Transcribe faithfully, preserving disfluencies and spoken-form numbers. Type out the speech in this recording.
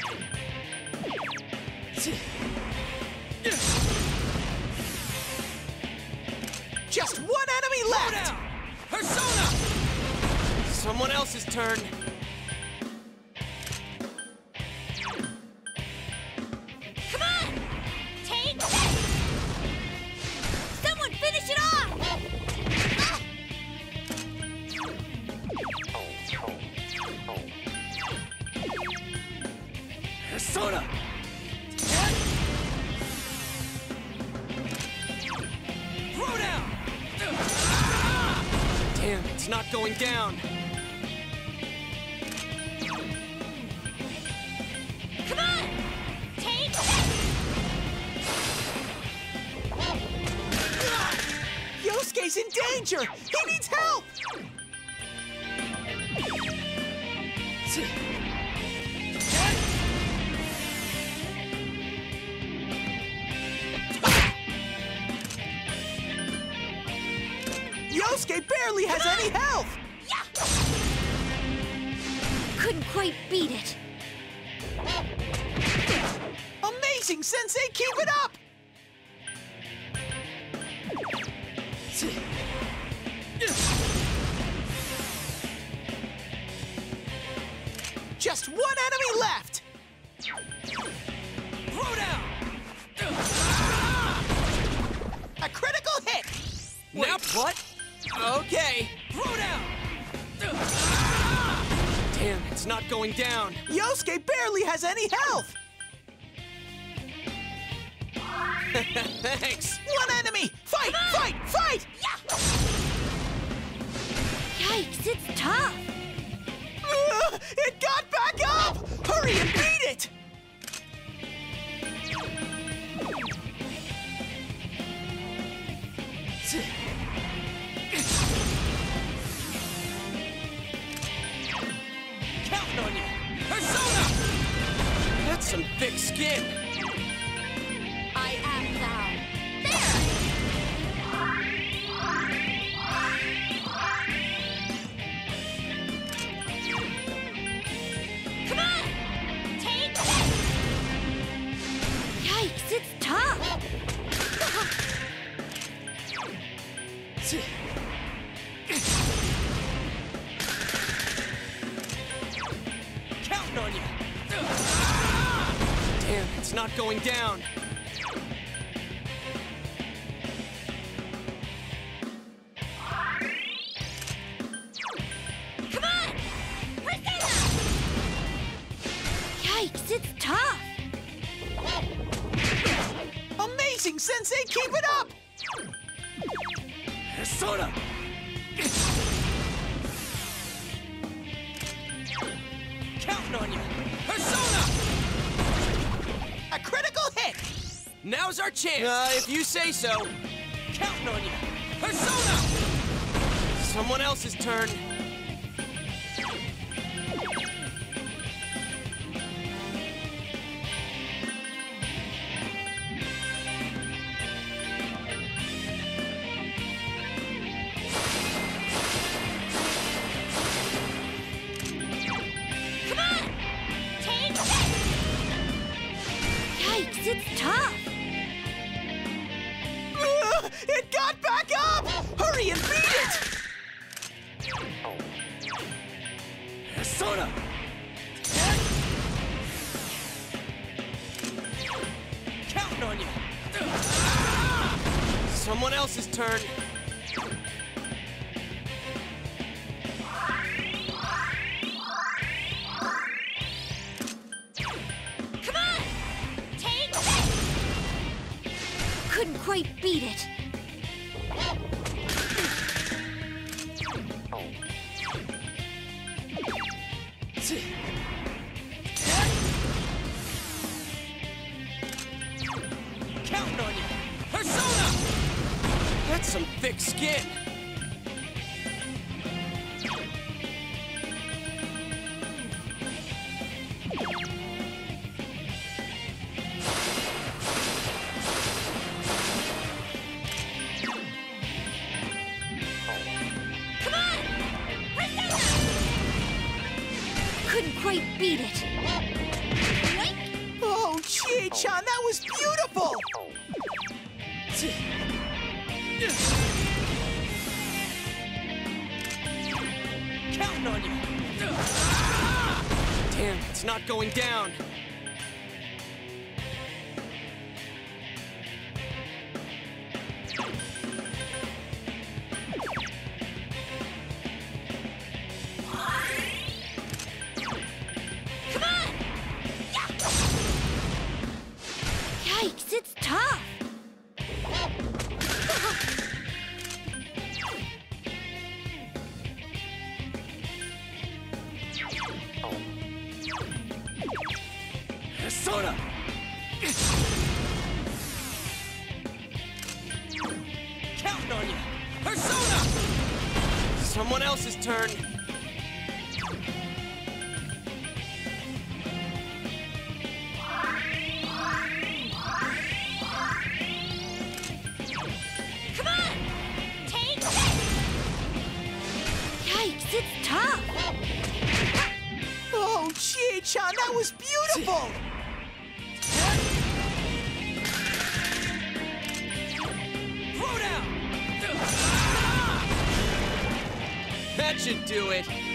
Just one enemy left! Persona! Someone else's turn. Come on! Take this! Someone finish it off! Ah! Persona! Throw down! Damn, it's not going down. Come on! Take this! Yosuke's in danger! He needs help! Yosuke barely has any health! Yeah! Couldn't quite beat it. Amazing, Sensei! Keep it up! Just one enemy left! Throw down! A critical hit! Now what? Okay. Throw down! Damn, it's not going down. Yosuke barely has any health! Thanks. One enemy! Fight! Fight! Fight! Yeah! Yikes, it's tough. Uh, it got back up! Hurry and beat it! Counting on you. Persona! That's some thick skin. I am thou. There! Come on! Take this! Yikes, it's tough. Counting on you. Damn, it's not going down. Come on! Persona! Yikes, it's tough. Amazing, Sensei! Keep it up! Persona! Counting on you. Persona! A critical hit! Now's our chance. Uh, if you say so. Counting on you. Persona! Someone else's turn. Come on! Take this! Yikes, it's tough. Uh, it got back up! Hurry and beat it! Persona! Counting on you. Someone else's turn. Come on! Take this! Couldn't quite beat it. Counting on you. Persona! That's some thick skin. Come on! Persona! Couldn't quite beat it. not going down. Come on! Yikes, it's tough! Persona! Counting on you! Persona! Someone else's turn. Come on! Take this! Yikes, it's tough! Oh, Chie-chan, that was beautiful! Throw down! That should do it.